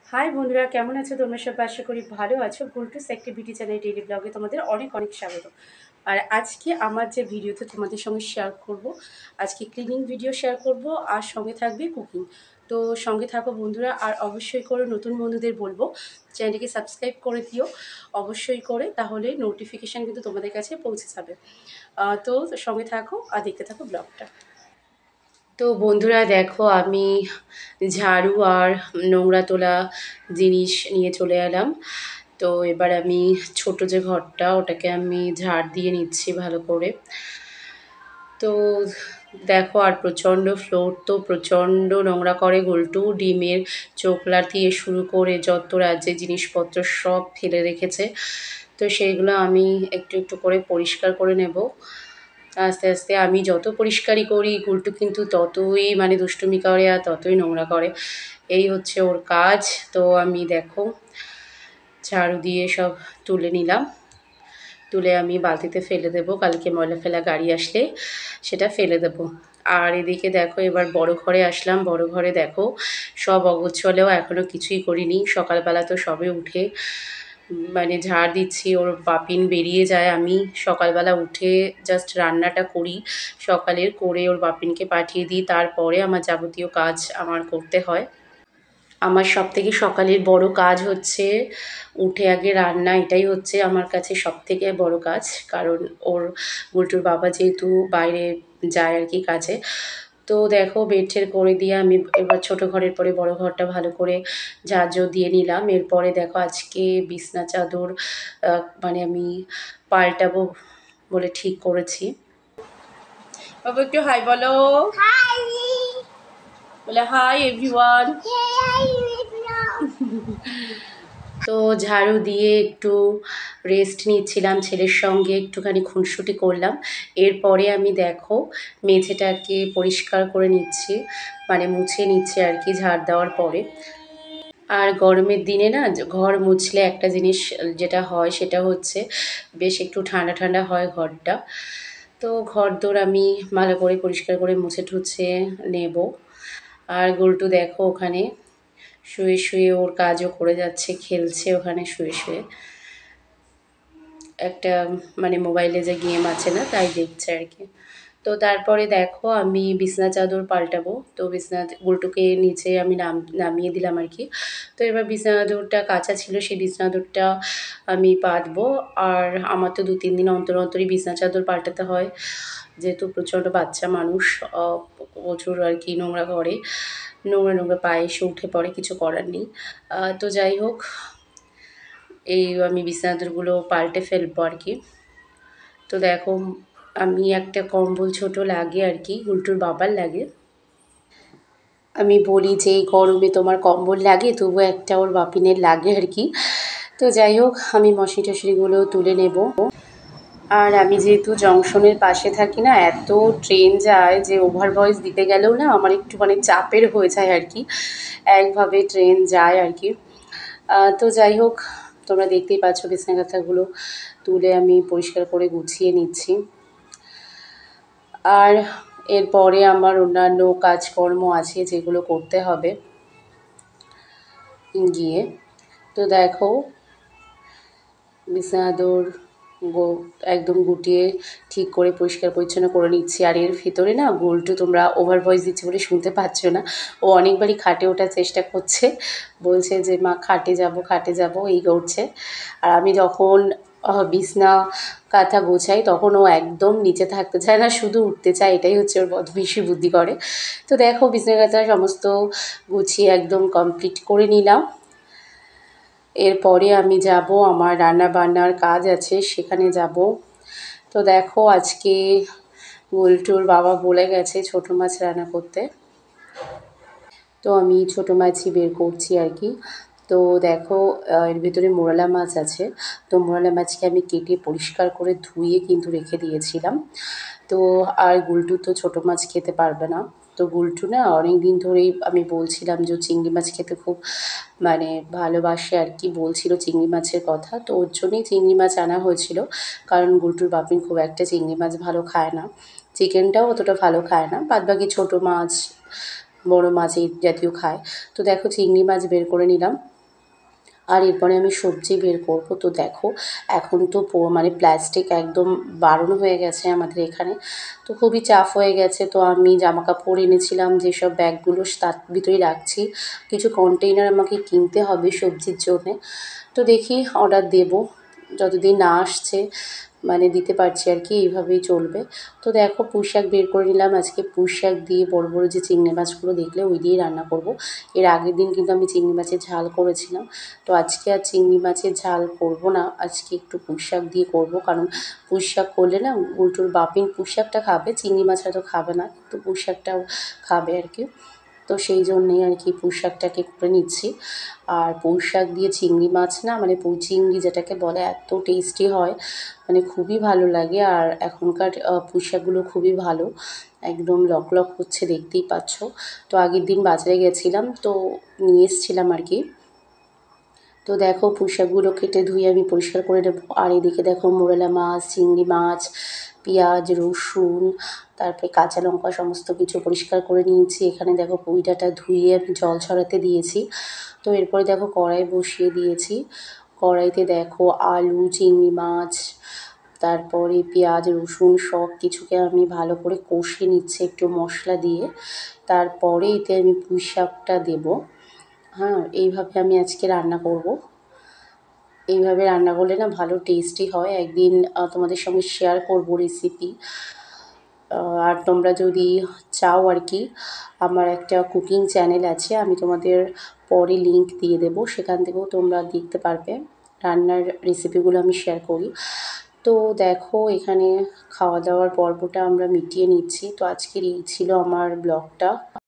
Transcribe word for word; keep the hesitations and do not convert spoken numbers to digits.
High বন্ধুরা, কেমন আছো তোমরা সব? আশা করি ভালো আছো। গুলটুস অ্যাক্টিভিটি চ্যানেল ডেইলি ব্লগে তোমাদের অনেক অনেক স্বাগত। আর আজকে আমার যে ভিডিওতে তোমাদের সঙ্গে শেয়ার করব, আজকে ক্লিনিং ভিডিও শেয়ার করব আর সঙ্গে থাকবে কুকিং। তো সঙ্গে থাকো বন্ধুরা, আর অবশ্যই করে নতুন বন্ধুদের বলবো চ্যানেলটিকে সাবস্ক্রাইব করে দিও অবশ্যই করে, তাহলে নোটিফিকেশান কিন্তু তোমাদের কাছে পৌঁছে যাবে। তো সঙ্গে থাকো আর দেখতে থাকো ব্লগটা। তো বন্ধুরা দেখো, আমি ঝাড়ু আর নোংরা তোলা জিনিস নিয়ে চলে এলাম। তো এবার আমি ছোট যে ঘরটা, ওটাকে আমি ঝাড় দিয়ে নিচ্ছি ভালো করে। তো দেখো, আর প্রচণ্ড ফ্লোর তো প্রচণ্ড নোংরা করে গুলটু। ডিমের চোখলা দিয়ে শুরু করে যত রাজ্যের জিনিসপত্র সব ফেলে রেখেছে। তো সেইগুলো আমি একটু একটু করে পরিষ্কার করে নেব আস্তে আস্তে। আমি যত পরিষ্কারই করি, গুলটু কিন্তু ততই মানে দুষ্টুমি করে আর ততই নোংরা করে। এই হচ্ছে ওর কাজ। তো আমি দেখো ঝাড়ু দিয়ে সব তুলে নিলাম, তুলে আমি বালতিতে ফেলে দেবো, কালকে ময়লা ফেলা গাড়ি আসলে সেটা ফেলে দেবো। আর এদিকে দেখো, এবার বড় ঘরে আসলাম। বড় ঘরে দেখো সব অগোছলেও এখনও কিছুই করিনি। সকালবেলা তো সবে উঠে মানে ঝাড় দিচ্ছি, ওর বাপিন বেরিয়ে যায়, আমি সকালবেলা উঠে জাস্ট রান্নাটা করি, সকালের করে ওর বাপিনকে পাঠিয়ে দিই, তারপরে আমার যাবতীয় কাজ আমার করতে হয়। আমার সবথেকে সকালের বড় কাজ হচ্ছে উঠে আগে রান্না। এটাই হচ্ছে আমার কাছে সবথেকে বড় কাজ, কারণ ওর গুলটুর বাবা যেহেতু বাইরে যায় আর কি কাজে। তো দেখো বেডশেড করে দিয়ে আমি এবার ছোটো ঘরের পরে বড় ঘরটা ভালো করে ঝাড়ঝাড় দিয়ে নিলাম। এরপরে দেখো আজকে বিছনা চাদর মানে আমি পাল্টাবো বলে ঠিক করেছি। বাবা একটু হাই বলো। বলে হাই এভরিওয়ান। তো ঝাড়ু দিয়ে একটু রেস্ট নিচ্ছিলাম, ছেলের সঙ্গে একটুখানি খুনসুটি করলাম। এরপরে আমি দেখো মেঝেটাকে পরিষ্কার করে নিচ্ছি, মানে মুছে নিচ্ছি আর কি ঝাড় দেওয়ার পরে। আর গরমের দিনে না ঘর মুছলে একটা জিনিস যেটা হয় সেটা হচ্ছে বেশ একটু ঠান্ডা ঠান্ডা হয় ঘরটা। তো ঘর দোর আমি ভালো করে পরিষ্কার করে মুছে টুছে নেব। আর গুলটু দেখো ওখানে শুয়ে শুয়ে ওর কাজও করে যাচ্ছে, খেলছে ওখানে শুয়ে শুয়ে একটা মানে মোবাইলে যে গেম আছে না, তাই দেখছে আর কি। তো তারপরে দেখো আমি বিছনা চাদর পাল্টাবো। তো বিছনা গুলটুকে নিচে আমি নাম নামিয়ে দিলাম আর কি। তো এবার বিছনা চাদরটা কাঁচা ছিল, সেই বিছনা চাদরটা আমি পাতবো। আর আমার তো দু তিন দিন অন্তর অন্তরই বিছনা চাদর পাল্টাতে হয়, যেহেতু প্রচণ্ড বাচ্চা মানুষ, প্রচুর আর কি নোংরা করে, নোংরা নোংরা পায়ে এসে উঠে পড়ে, কিছু করার নেই। তো যাই হোক, এই আমি বিছনা চাদরগুলো পাল্টে ফেলবো আর কি। তো দেখো আমি একটা কম্বল ছোট লাগে আর কি, গুলটুর বাবার লাগে। আমি বলি যে এই গরমে তোমার কম্বল লাগে, তবু একটা ওর বাপিনের লাগে আর কি। তো যাই হোক, আমি মশারি টশারিগুলো তুলে নেব। আর আমি যেহেতু জংশনের পাশে থাকি না, এত ট্রেন যায় যে ওভার ভয়েস দিতে গেলেও না আমার একটু মানে চাপের হয়ে যায় আর কি, একভাবে ট্রেন যায় আর কি। তো যাই হোক, তোমরা দেখতেই পাচ্ছ বিছনা কাঁথাগুলো তুলে আমি পরিষ্কার করে গুছিয়ে নিচ্ছি। আর এরপরে আমার অন্যান্য কাজকর্ম আছে যেগুলো করতে হবে গিয়ে। তো দেখো বিছনা চাদর গো একদম গুটিয়ে ঠিক করে পরিষ্কার পরিচ্ছন্ন করে নিচ্ছি। আর এর ভেতরে না গুলটু, তোমরা ওভার ভয়েস দিচ্ছে বলে শুনতে পাচ্ছ না, ও অনেকবারই খাটে ওঠার চেষ্টা করছে, বলছে যে মা খাটে যাব খাটে যাব এই করছে। আর আমি যখন বিছনা কাঁথা গোছাই তখন ও একদম নিচে থাকতে চায় না, শুধু উঠতে চায়, এটাই হচ্ছে ওর বদমাইশি বুদ্ধি করে। তো দেখো বিছনা কাঁথা সমস্ত গুছিয়ে একদম কমপ্লিট করে নিলাম। এরপরে আমি যাব আমার রান্না বান্নার কাজ আছে, সেখানে যাব। তো দেখো আজকে গুলটুর বাবা বলে গেছে ছোটো মাছ রান্না করতে, তো আমি ছোটো মাছই বের করছি আর কি। তো দেখো এর ভিতরে মোরালা মাছ আছে, তো মোরালা মাছকে আমি কেটে পরিষ্কার করে ধুয়ে কিন্তু রেখে দিয়েছিলাম। তো আর গুলটু তো ছোটো মাছ খেতে পারবে না। তো গুলটু না অনেক দিন ধরেই আমি বলছিলাম যে চিংড়ি মাছ খেতে খুব মানে ভালোবাসে আর কি, বলছিল চিংড়ি মাছের কথা, তো ওর জন্যই চিংড়ি মাছ আনা হয়েছিল। কারণ গুলটুর বাপিন খুব একটা চিংড়ি মাছ ভালো খায় না, চিকেনটাও অতটা ভালো খায় না, বাদবাকি ছোটো মাছ বড় মাছ এই জাতীয় খায়। তো দেখো চিংড়ি মাছ বের করে নিলাম। আর এরপরে আমি সবজি বের করব। তো দেখো এখন তো মানে প্লাস্টিক একদম বারণ হয়ে গেছে আমাদের এখানে, তো খুবই চাপ হয়ে গেছে। তো আমি জামা কাপড় এনেছিলাম যেসব ব্যাগগুলো তার ভিতরেই রাখছি, কিছু কন্টেইনার আমাকে কিনতে হবে সবজির জন্যে। তো দেখি অর্ডার দেব, যতদিন না আসছে মানে দিতে পারছি আর কি, এইভাবেই চলবে। তো দেখো পুঁই শাক বের করে নিলাম, আজকে পুঁই শাক দিয়ে বড় বড় যে চিংড়ি মাছগুলো দেখলে ওই দিয়েই রান্না করব। এর আগের দিন কিন্তু আমি চিংড়ি মাছের ঝাল করেছিলাম, তো আজকে আর চিংড়ি মাছের ঝাল করব না, আজকে একটু পুঁই শাক দিয়ে করব। কারণ পুঁই শাক করলে না উল্টোর বাপিন পুঁই শাকটা খাবে, চিংড়ি মাছ হয়তো খাবে না, কিন্তু পুঁই শাকটাও খাবে আর কি। তো সেই জন্যেই আর কি পুঁই শাকটাকে করে নিচ্ছি। আর পুঁই শাক দিয়ে চিংড়ি মাছ না মানে পুঁই চিংড়ি যেটাকে বলে, এত টেস্টি হয়, মানে খুবই ভালো লাগে। আর এখনকার পুঁই শাকগুলো খুবই ভালো, একদম লক লক হচ্ছে, দেখতেই পাচ্ছ। তো আগের দিন বাজারে গেছিলাম, তো নিয়ে এসেছিলাম আর কি। তো দেখো পুঁই শাকগুলো কেটে ধুয়ে আমি পরিষ্কার করে নেবো। আর এদিকে দেখো মোরেলা মাছ, চিংড়ি মাছ, পেঁয়াজ, রসুন, তারপরে কাঁচা লঙ্কা সমস্ত কিছু পরিষ্কার করে নিয়েছি। এখানে দেখো পুঁইডাটা ধুয়ে আমি জল ছড়াতে দিয়েছি। তো এরপরে দেখো কড়াই বসিয়ে দিয়েছি, কড়াইতে দেখো আলু, চিংড়ি মাছ, তারপরে পেঁয়াজ, রসুন সব কিছুকে আমি ভালো করে কষিয়ে নিচ্ছি একটু মশলা দিয়ে। তারপরে এতে আমি পুঁই শাকটা দেবো। হ্যাঁ, এইভাবে আমি আজকে রান্না করব। এইভাবে রান্না করলে না ভালো টেস্টি হয়, একদিন তোমাদের সঙ্গে শেয়ার করব রেসিপি। আর তোমরা যদি চাও আর কি, আমার একটা কুকিং চ্যানেল আছে, আমি তোমাদের পরে লিংক দিয়ে দেবো, সেখান থেকেও তোমরা দেখতে পারবে, রান্নার রেসিপিগুলো আমি শেয়ার করি। তো দেখো এখানে খাওয়া দাওয়ার পর্বটা আমরা মিটিয়ে নিচ্ছি। তো আজকের এই ছিল আমার ব্লগটা।